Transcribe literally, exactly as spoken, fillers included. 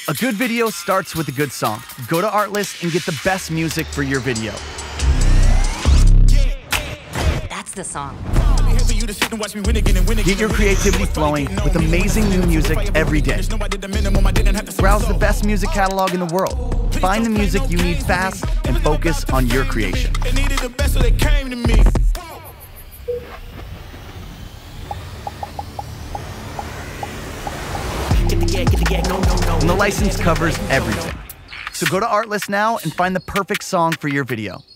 A good video starts with a good song. Go to Artlist and get the best music for your video. That's the song. Get your creativity flowing with amazing new music every day. Browse the best music catalog in the world. Find the music you need fast and focus on your creation. And the license covers everything. So go to Artlist now and find the perfect song for your video.